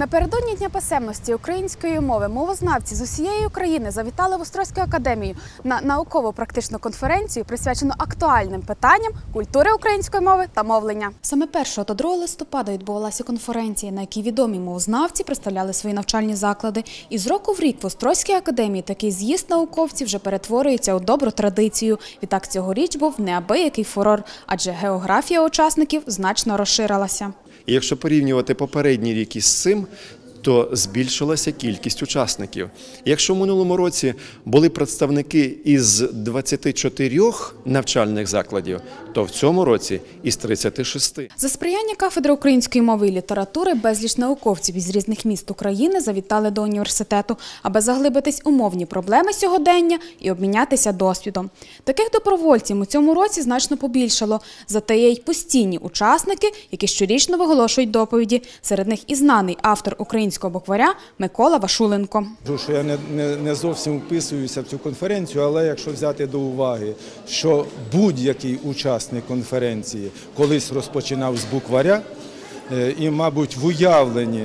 Напередодні Дня писемності української мови мовознавці з усієї України завітали в Острозьку академію на науково-практичну конференцію, присвячену актуальним питанням культури української мови та мовлення. Саме 1 та 2 листопада відбувалася конференція, на якій відомі мовознавці представляли свої навчальні заклади. І з року в рік в Острозькій академії такий з'їзд науковців вже перетворюється у добру традицію. Відтак цьогоріч був неабиякий фурор, адже географія учасників значно розширилася. І якщо порівнювати попередній рік із цим, то збільшилася кількість учасників. Якщо в минулому році були представники із 24 навчальних закладів, то в цьому році із 36. За сприяння кафедри української мови і літератури безліч науковців із різних міст України завітали до університету, аби заглибитись у мовні проблеми сьогодення і обмінятися досвідом. Таких добровольців у цьому році значно побільшало, зате є й постійні учасники, які щорічно виголошують доповіді. Серед них і знаний автор українського букваря Микола Вашуленко. Що я не зовсім вписуюся в цю конференцію, але якщо взяти до уваги, що будь-який учасник конференції колись розпочинав з букваря, і, мабуть, в уявленні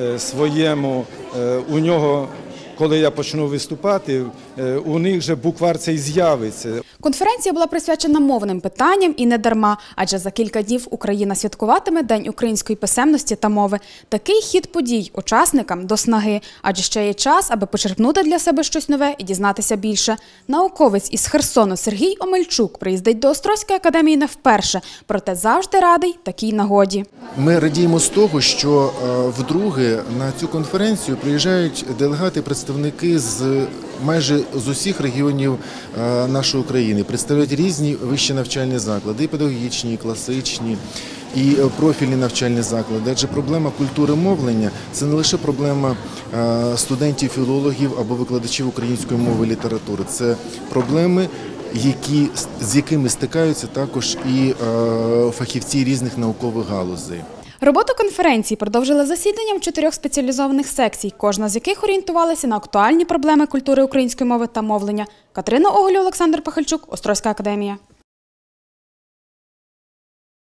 своєму у нього, коли я почну виступати, у них же буквар цей з'явиться. Конференція була присвячена мовним питанням і не дарма, адже за кілька днів Україна святкуватиме День української писемності та мови. Такий хід подій учасникам до снаги, адже ще є час, аби почерпнути для себе щось нове і дізнатися більше. Науковець із Херсону Сергій Омельчук приїздить до Острозької академії не вперше, проте завжди радий такій нагоді. Ми радіємо з того, що вдруге на цю конференцію приїжджають делегати, представники майже з усіх регіонів нашої країни, представляють різні вищі навчальні заклади, і педагогічні, і класичні, і профільні навчальні заклади. Адже проблема культури мовлення – це не лише проблема студентів-філологів або викладачів української мови і літератури. Це проблеми, з якими стикаються також і фахівці різних наукових галузей. Роботу конференції продовжили засіданням 4 спеціалізованих секцій, кожна з яких орієнтувалася на актуальні проблеми культури української мови та мовлення. Катерина Оголь, Олександр Пахальчук, Острозька академія.